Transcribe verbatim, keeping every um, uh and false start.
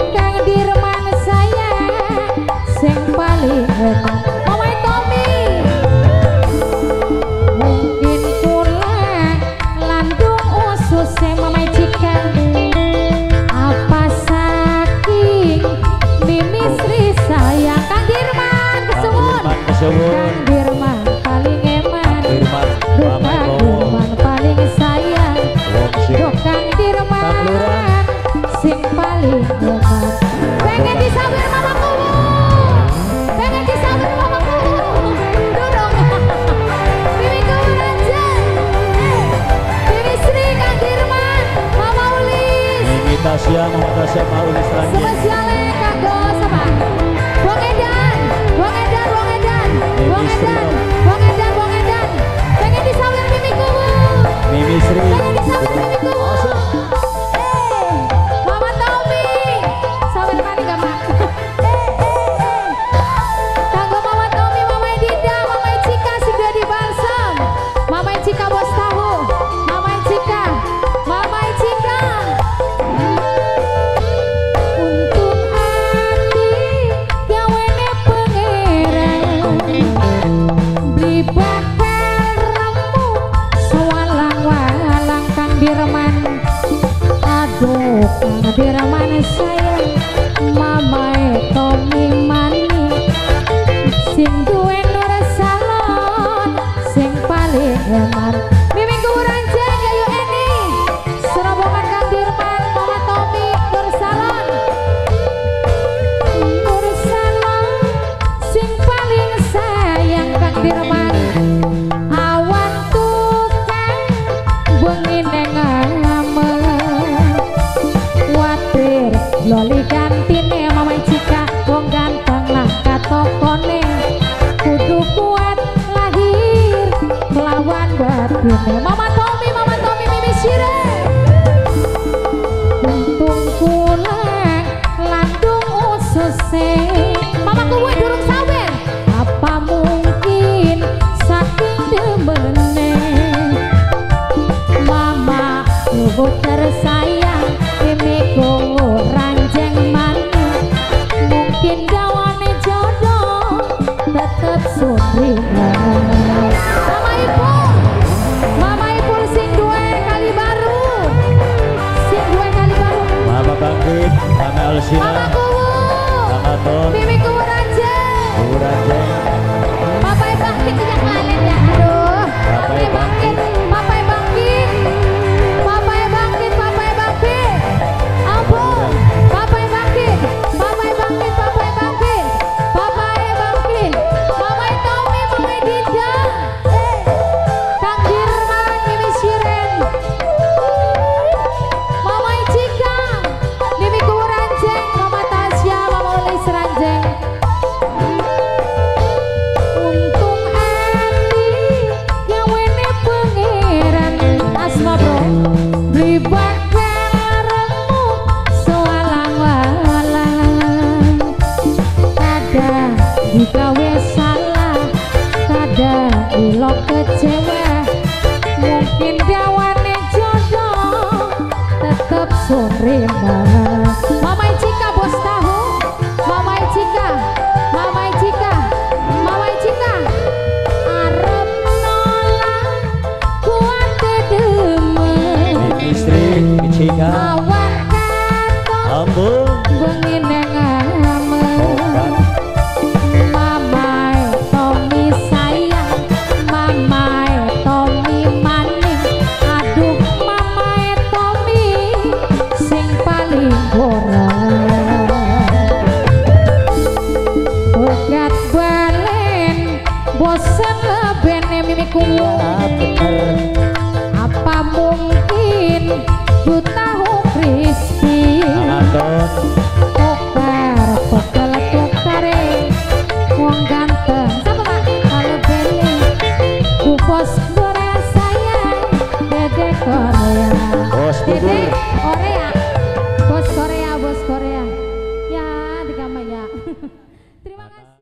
Kang Dirman saya sing paling hebat. Mamai Tommy mungkin kula landung usus sing mamai Cika apa saking Mimi Sri saya Kang Dirman kesuwun. Kang Dirman paling eman, Duka Dirman paling sayang, Kang Dirman sing paling hebat. Pengen disabir mamaku, pengen disabir mamaku, dorong. Mimi Kurajan, Mimi Sri, Kang Dirman, Mama Ulis, Mimi Tasya, Mama Tasya, Mama Ulis lagi. spesialnya kanggo sama Bang Edan, Bang Edan, Bang Edan, Bang Edan, Bang Edan, Bang Edan. Pengen disabir Mimiku, Mimi Sri. pengen disabir Mimiku. Eh, Mama Tommy, sabir mana gak mak? Eh, eh, eh. Kanggo Mama Tommy, Mama Dinda, Mama Cika sudah di balsam. Mama Cika bos tahu, Mama Cika, Mama Cika. Untuk hati gawene pangeran, beli bakal remu sewalang-walang Kang Dirman. Aduh Kang Dirman sayang, Mama Tommy mani sing duwe nur salon sing paling hemat. Mimi Kurajan Gayu Eni serobongan Kang Dirman, Mama Tommy nur salon, nur salon sing paling sayang Kang Dirman. Awan tukang bengi neng amen, watir loli gantine Mama Cika wong ganteng lah katokone kudu kuat lahir melawan batine. Mama Tommy, Mama Tommy Mimi Sire. Untung kula landung ususe Mama kuwe durung sawer. Apa mungkin saking demene Mama kubu tersayang Mimi Kurajan mani mungkin gawane jodoh tetep sumringah. Mama Ipul, Mama Ipul sing duwe kali baru, sing duwe kali baru. Mama Bangkit, Mama Alsina, Mama Kuwu, Mama Ton, Mimi Kurajan, Kurajan, Papa Bangkit sejak kalian ya. Aduh, Papa Bangkit, Papa Bangkit, Papa Bangkit, Papa Bangkit. Ampun, Papa Bangkit, Papa Bangkit, Papa Bangkit, Papa Bangkit. Mama Tommy, Mama Dinda, Kang Dirman, Mimi Siren, Mama Cika, Mimi Kurajan, Mama Tasya, Mama Ulis Ranjeng. Untung hati gawene pangeran asma bro, beli bakal remu sewalang-walang. Kadang digawe salah, kadang ilok kecewa, mungkin gawane jodoh tetep sumringah.